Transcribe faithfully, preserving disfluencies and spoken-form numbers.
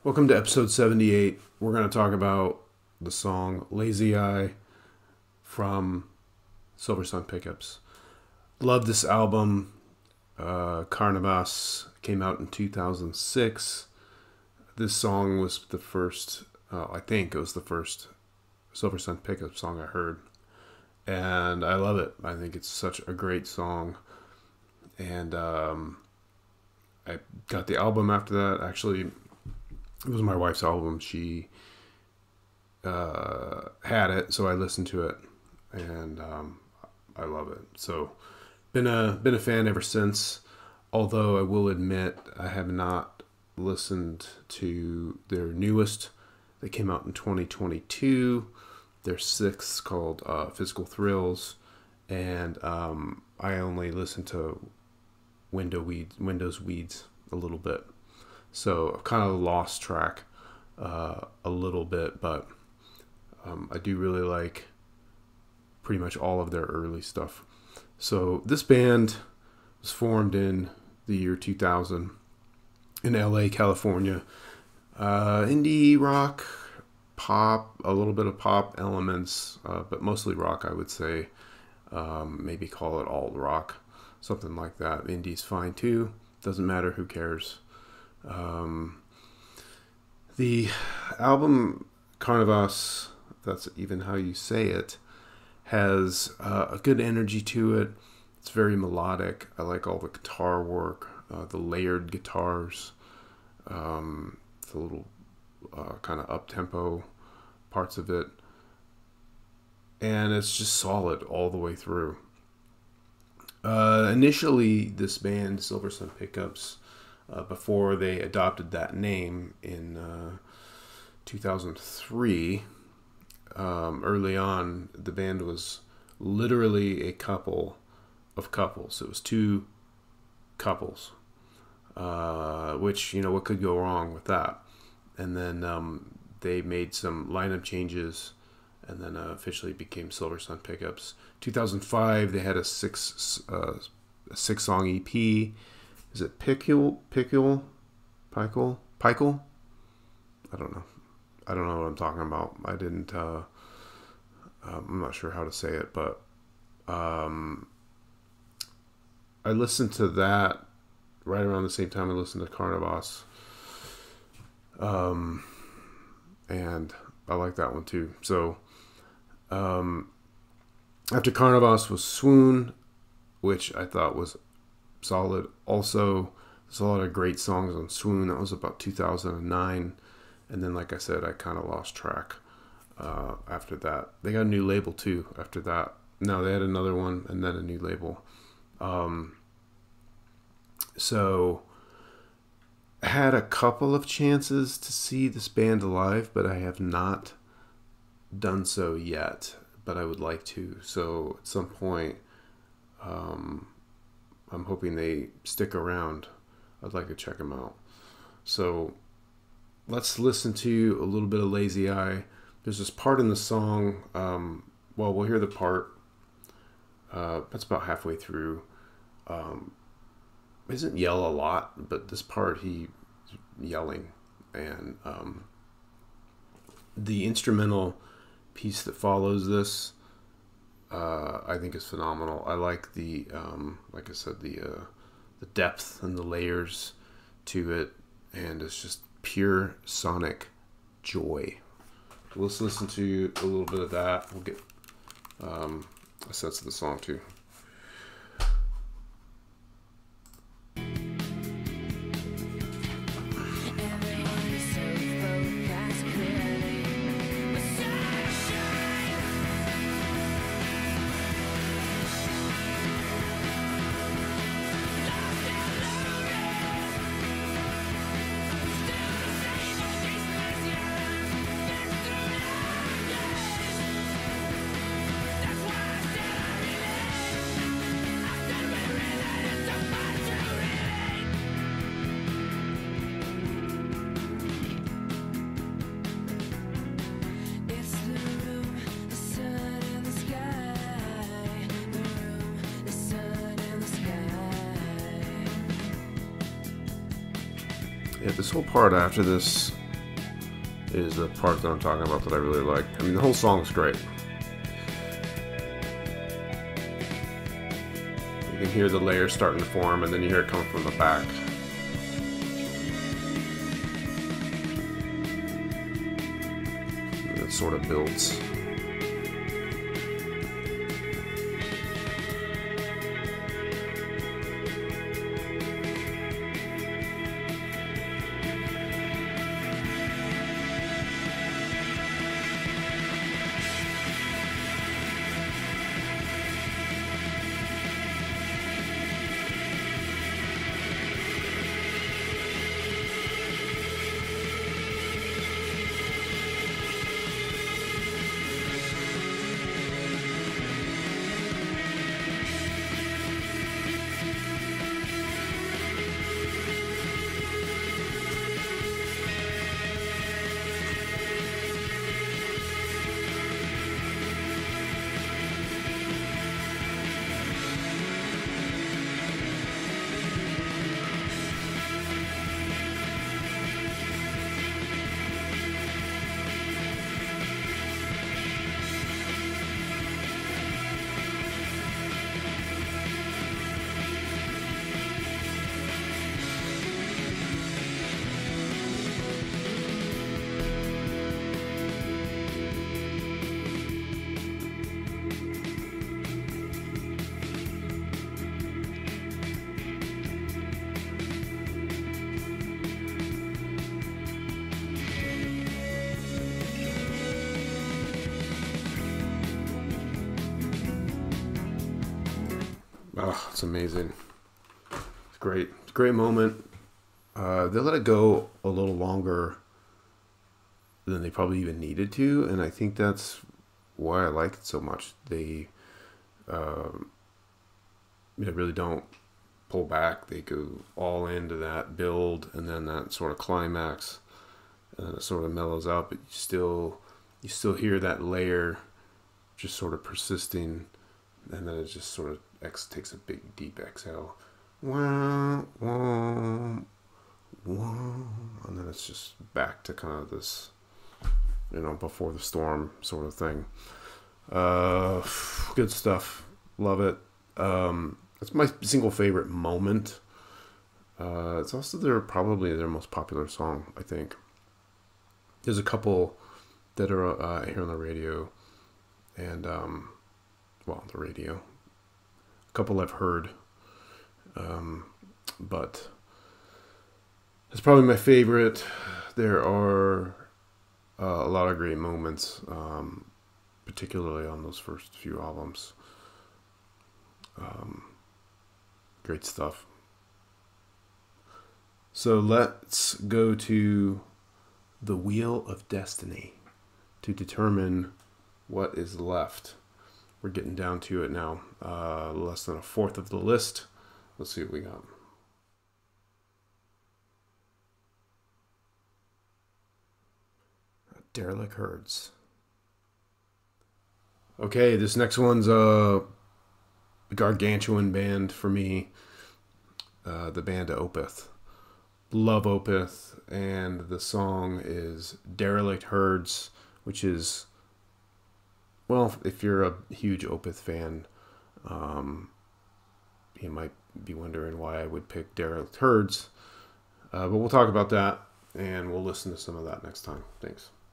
Welcome to episode seventy-eight. We're going to talk about the song Lazy Eye from Silversun Pickups. Love this album. Uh, Carnavas came out in two thousand six. This song was the first, uh, I think it was the first Silversun Pickups song I heard. And I love it. I think it's such a great song. And um, I got the album after that. Actually, it was my wife's album. She uh, had it, so I listened to it, and um, I love it. So, been a been a fan ever since. Although I will admit, I have not listened to their newest. They came out in twenty twenty-two. Their sixth, called uh, Physical Thrills, and um, I only listened to Window Weeds, Windows Weeds a little bit. So I've kind of lost track uh, a little bit, but um, I do really like pretty much all of their early stuff. So this band was formed in the year two thousand in L A, California. Uh, indie rock, pop, a little bit of pop elements, uh, but mostly rock, I would say. Um, maybe call it alt rock, something like that. Indie's fine too. Doesn't matter, who cares. Um, the album Carnavas, if that's even how you say it, has uh, a good energy to it. It's very melodic. I like all the guitar work, uh, the layered guitars, um, the little uh, kind of up-tempo parts of it. And it's just solid all the way through. Uh, initially, this band, Silversun Pickups, Uh, before they adopted that name in uh, two thousand three, um, early on, the band was literally a couple of couples. It was two couples, uh, which, you know, what could go wrong with that? And then um, they made some lineup changes, and then uh, officially became Silversun Pickups. two thousand five, they had a six uh, a six song E P. Is it Pickle? Pickle? Pickle? Pickle? I don't know. I don't know what I'm talking about. I didn't, uh, I'm not sure how to say it, but um, I listened to that right around the same time I listened to Carnavas. Um, and I like that one too. So, um, after Carnavas was Swoon, which I thought was solid. Also, there's a lot of great songs on Swoon. That was about two thousand nine, and then, like I said, I kind of lost track uh, after that. They got a new label too after that. No, they had another one and then a new label. Um, so I had a couple of chances to see this band live, but I have not done so yet, but I would like to. So at some point, um, I'm hoping they stick around. I'd like to check them out. So let's listen to a little bit of Lazy Eye. There's this part in the song. Um, well, we'll hear the part. Uh, that's about halfway through. Um, he doesn't yell a lot, but this part he's yelling. And um, the instrumental piece that follows this, Uh, I think is phenomenal. I like the, um, like I said, the uh, the depth and the layers to it, and it's just pure sonic joy. So let's listen to a little bit of that. We'll get um, a sense of the song too. Yeah, this whole part after this is the part that I'm talking about that I really like. I mean, the whole song's great. You can hear the layers starting to form, and then you hear it coming from the back. And it sort of builds. Oh, it's amazing. It's great. It's a great moment. Uh, they let it go a little longer than they probably even needed to, and I think that's why I like it so much. They, um, they really don't pull back. They go all into that build, and then that sort of climax, and then it sort of mellows out. But you still, you still hear that layer, just sort of persisting, and then it just sort of X takes a big deep exhale, wah, wah, wah, and then it's just back to kind of this, you know, before the storm sort of thing. Uh, good stuff. Love it. Um, it's my single favorite moment. Uh, it's also their probably their most popular song, I think. There's a couple that are uh, here on the radio, and um, well, the radio. Couple I've heard, um, but it's probably my favorite. There are uh, a lot of great moments, um, particularly on those first few albums. Um, great stuff. So let's go to the Wheel of Destiny to determine what is left. We're getting down to it now. Uh, less than a fourth of the list. Let's see what we got. Derelict Herds. Okay, this next one's a gargantuan band for me. Uh, the band Opeth. Love Opeth, and the song is Derelict Herds, which is, well, if you're a huge Opeth fan, um, you might be wondering why I would pick Derelict Herds. Uh, but we'll talk about that, and we'll listen to some of that next time. Thanks.